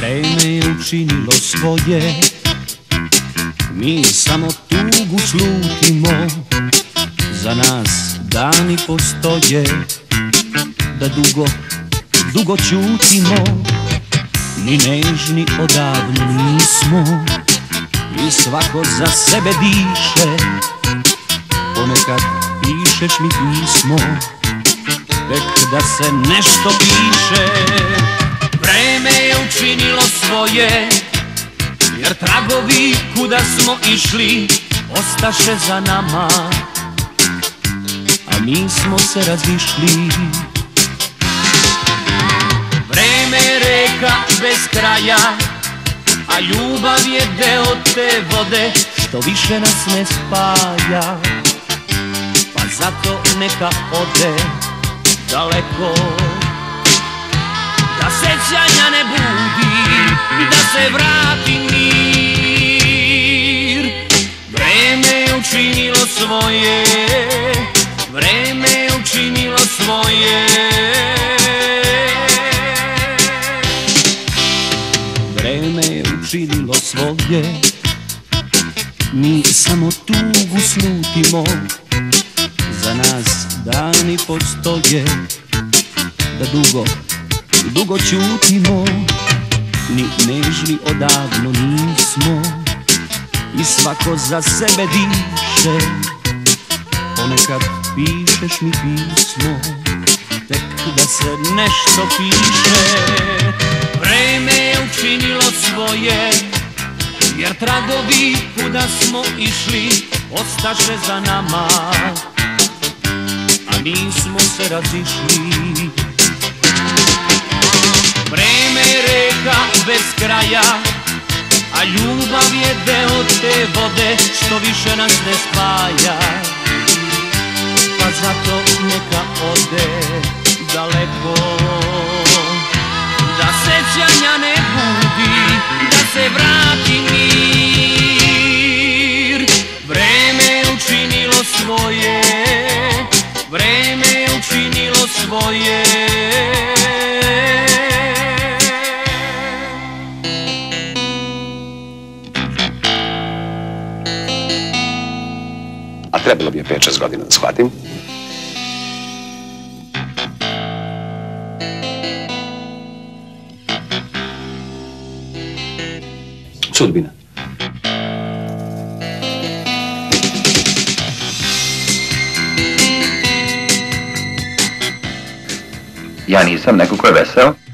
Vreme je učinilo svoje, mi samo tugu slutimo, za nas dani postoje, da dugo, dugo ćutimo, ni nežni odavno nismo, i svako za sebe diše, ponekad pišeš mi pismo, tek da se nešto piše. Vreme je učinilo svoje, jer tragovi kuda smo išli ostaše za nama, a mi smo se razišli. Vreme je reka bez kraja, a ljubav je deo te vode što više nas ne spaja, pa zato neka ode daleko, da sećanja ne budi, da se vrati mir. Vreme je učinilo svoje, vreme je učinilo svoje. Vreme je učinilo svoje, mi samo tugu slutimo, za nas dani postoje, da dugo, dugo ćutimo, ni nežni odavno nismo, i svako za sebe diše, ponekad pišeš mi pismo, tek da se nešto piše. Vreme je učinilo svoje, jer tragovi kuda smo išli ostaše za nama, a mi smo se razišli. Vreme je reka bez kraja, a ljubav je deo te vode što više nas ne spaja, pa zato neka ode daleko, da sećanja ne budi, da se vrati mir. Vreme je učinilo svoje, vreme je učinilo svoje. A trebalo bi je 5-6 godina da shvatim. Sudbina. Ja nisam neko ko je veseo.